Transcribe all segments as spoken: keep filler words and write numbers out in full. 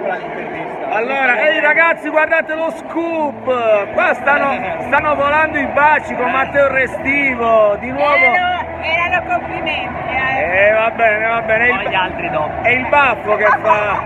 piccola l'intervista. Allora, ehi ragazzi, guardate lo scoop! Qua stanno, stanno volando i baci con Matteo Restivo, di nuovo. Erano, erano complimenti. Eh. Eh, va bene, va bene. Poi gli altri dopo. È il baffo che fa.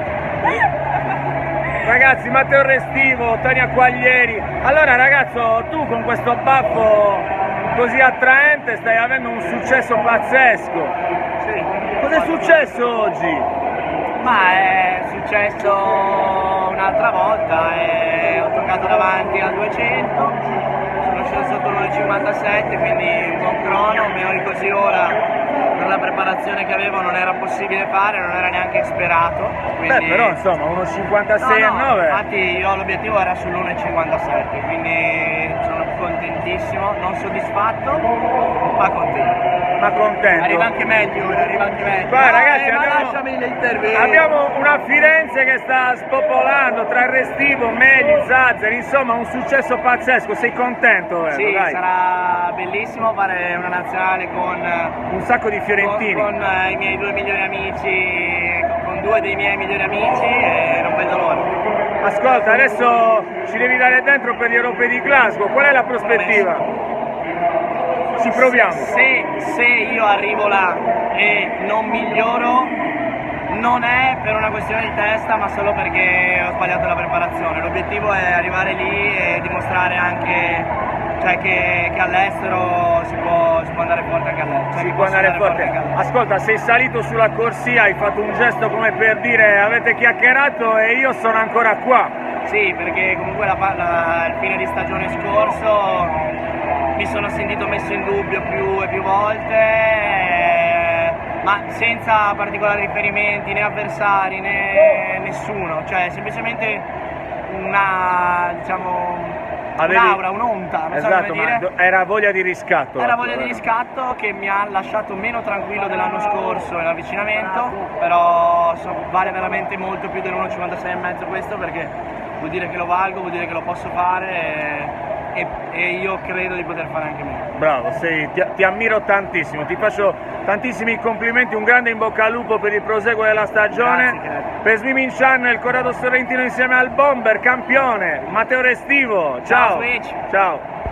Ragazzi, Matteo Restivo, Tania Quaglieri. Allora ragazzo, tu con questo baffo così attraente stai avendo un successo pazzesco. Sì. Cos'è successo oggi? Ma è successo un'altra volta, e ho toccato davanti al duecento, sono sceso sotto l'uno cinquantasette, quindi un buon crono, meno di così ora per la preparazione che avevo non era possibile fare, non era neanche sperato. Quindi... Beh, però insomma uno cinquantasei e no, no, nove. infatti io l'obiettivo era sull'uno cinquantasette, quindi sono contentissimo, non soddisfatto, ma contento. Ma contento. Arriva anche meglio, arriva anche meglio. Vai, ragazzi, eh, ma abbiamo- lasciami le interviste. Abbiamo una Firenze che sta spopolando tra Restivo, Meli, Zazzari, insomma un successo pazzesco, sei contento? Vero? Sì, Dai. sarà bellissimo fare una nazionale con, Un sacco di con, fiorentini. con eh, i miei due migliori amici, con due dei miei migliori amici e non vedo l'ora. Ascolta, adesso ci devi dare dentro per gli europei di Glasgow, qual è la prospettiva? Ci proviamo. Se, se io arrivo là e non miglioro, non è per una questione di testa, ma solo perché ho sbagliato la preparazione. L'obiettivo è arrivare lì e dimostrare anche, cioè, che, che all'estero si può, si può andare forte anche all'estero. Cioè, Si che può posso andare forte. anche all'estero. Ascolta, sei salito sulla corsia, hai fatto un gesto come per dire avete chiacchierato e io sono ancora qua. Sì, perché comunque la, la, il fine di stagione scorso mi sono sentito messo in dubbio più e più volte, eh, ma senza particolari riferimenti né avversari né nessuno, cioè semplicemente una, diciamo, Avevi- un'aura, un'onta, non so Esatto, come ma dire. do- era voglia di riscatto. Era la voglia tua, di eh. riscatto che mi ha lasciato meno tranquillo dell'anno scorso nell'avvicinamento, però so, vale veramente molto più dell'uno cinquantasei e mezzo questo, perché vuol dire che lo valgo, vuol dire che lo posso fare e, e, e io credo di poter fare anche meglio. Bravo, sei, ti, ti ammiro tantissimo, ti faccio tantissimi complimenti, un grande in bocca al lupo per il proseguo della stagione. Grazie, grazie. Per Swimming Channel, Corrado Sorrentino insieme al Bomber, campione, Matteo Restivo, ciao! Ciao, Switch. Ciao.